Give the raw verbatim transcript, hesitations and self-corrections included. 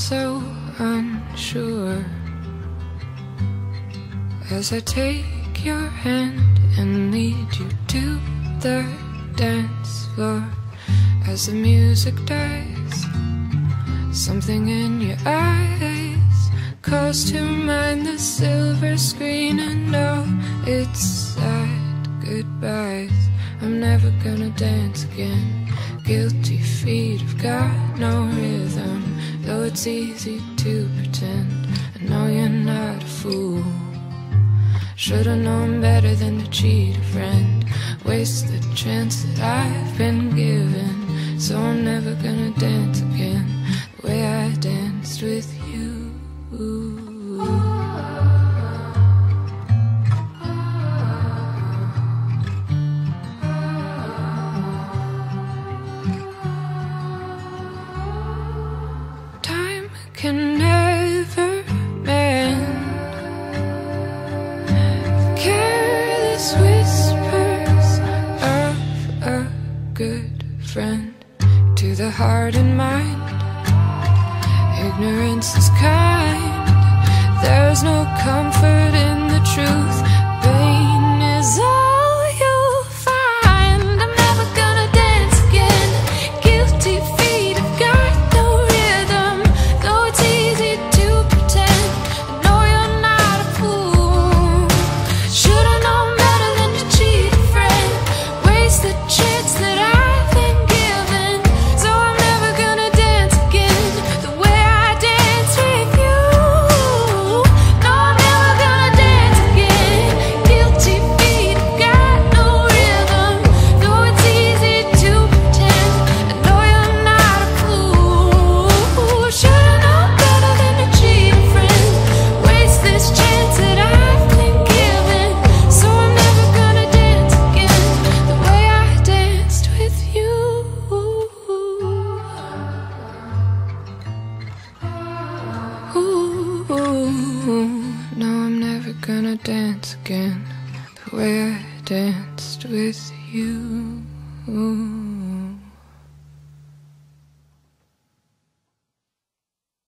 so unsure as I take your hand and lead you to the dance floor. As the music dies, something in your eyes calls to mind the silver screen and all its sad goodbyes. I'm never gonna dance again. Guilty feet have got no rhythm, though it's easy to pretend. I know you're not a fool. Should've known better than to cheat a friend, waste the chance that I've been given. So I'm never gonna dance again the way I danced with you. Time can never mend careless whispers of a good friend. To the heart and mind, ignorance is kind. There's no comfort in the truth. Pain is all you'll find. I'm never gonna dance again. Guilty feet have got no rhythm, though it's easy to pretend. I know you're not a fool. Should've known better than to cheat a friend, waste the chance that I've been given. So I'm never gonna dance again the way I dance with you. No, I'm never gonna dance again. Guilty feet have got no rhythm, though it's easy to pretend. I know you're not a fool. Should've known better than to cheat a friend, waste this chance that I've been given. So I'm never gonna dance again the way I danced with you. Ooh, no, I'm never gonna dance again the way I danced with you.